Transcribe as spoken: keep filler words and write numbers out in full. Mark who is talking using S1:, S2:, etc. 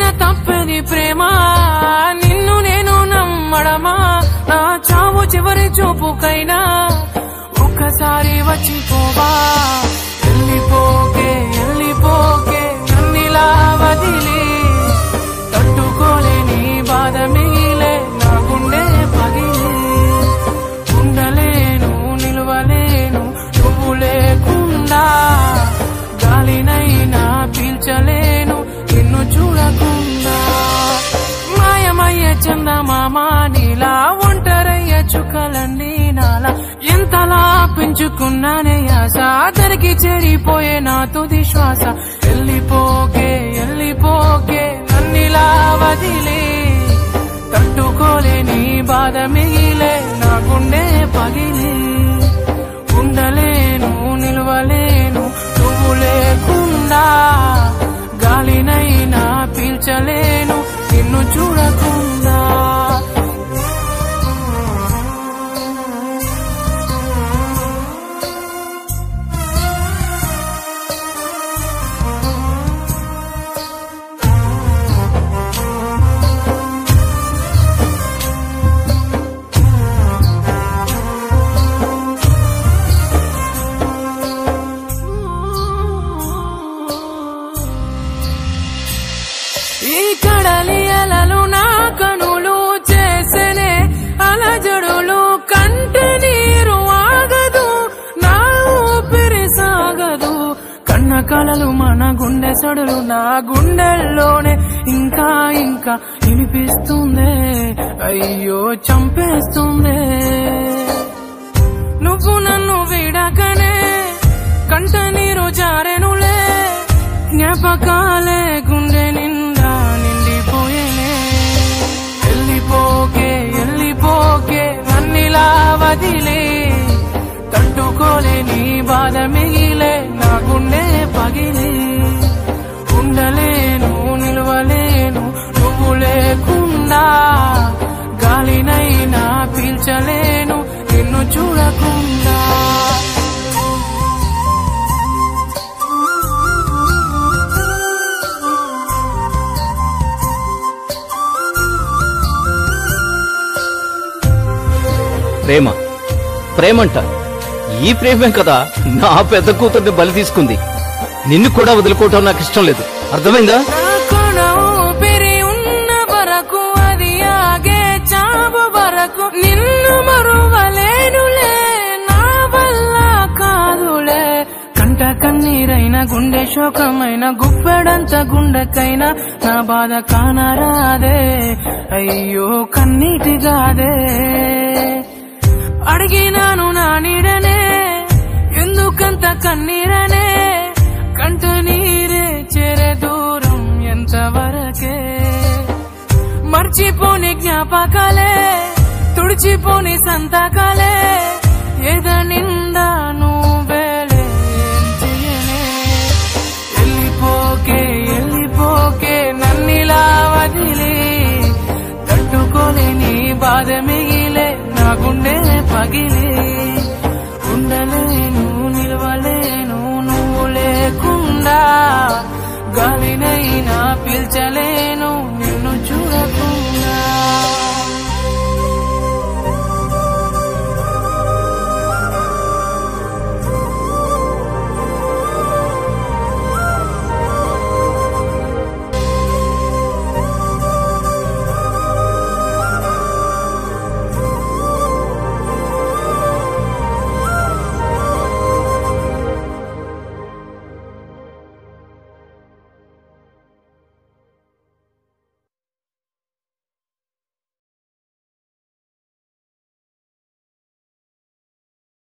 S1: తప్పది ప్రేమ నిన్ను నేను నమ్మడమా నా చావు చివరి చూపుకైనా ఒక్కసారి వచ్చిపోవా వెళ్ళిపోకే వెళ్ళిపోకే నన్నిలా వదిలి తట్టుకోలేని బాధ మిగిలే నా గుండె పగిలి ఉండలేను నిలవలేను నువ్వు లేకుండా గాలినైనా పీల్చలేను నిన్ను చూడకుండా మాయమయ్య చందమామ నీలా ఒంటరయ్య చుక్కలన్నీ నాలా ఎంతలా పెంచుకున్నానే ఆశ తనకి చెడిపోయే నా తుది శ్వాస వెళ్ళిపోకే వెళ్ళిపోకే నన్నిలా వదిలే తట్టుకోలేని బాధ మిగిలే నా గుండె పగిలి ఉండలేను నిలవలేను నువ్వు లేకుండా గాలినైనా పీల్చలేను నిన్ను చూడకుండా ఈ కడలి అలలు నా కనులు చేసనే అలజడులు కంటి నీరు ఆగదు నా ఊపిరి సాగదు కన్న కలలు మన గుండె సడులు నా గుండెల్లోనే ఇంకా ఇంకా వినిపిస్తుందే అయ్యో చంపేస్తుందే నువ్వు నన్ను విడకనే కంట నీరు జారెనులే జ్ఞాపకాలే గుండె నిండా నిండిపోయేనే వెళ్ళిపోకే వెళ్ళిపోకే నన్నిలా వదిలే తట్టుకోలేని బాధ మిగిలే నా గుండె పగిలి ఉండలేను నిలవలేను నువ్వు లేకుండా గాలినైనా పీల్చలేను నిన్ను చూడకుండా
S2: ప్రేమ ప్రేమంట ఈ ప్రేమే కదా నా పెద్ద కూతుర్ని బలి తీసుకుంది నిన్ను కూడా వదులుకోవటం నాకు ఇష్టం లేదు అర్థమైందా
S1: ఉన్న వరకు అది ఆగే చావు వరకు నిన్ను మరువలేనులే నా వల్ల కాదులే కంట కన్నీరైన గుండె శోకమైన గుప్పెడంత గుండెకైనా నా బాధ కానరాదే అయ్యో కన్నీటిగాదే అడిగినాను నా నీడనే ఎందుకంత కన్నీరనే కంట నీరే చేరే దూరం ఎంతవరకే మర్చిపోని జ్ఞాపకాలే తుడిచిపోని సంతకాలే ఎద నిండా నువ్వేలే చెయ్యనే వెళ్ళిపోకే వెళ్ళిపోకే నన్నిలా వదిలి తట్టుకోలేని బాధ మిగిలే నా గుండె పగిలే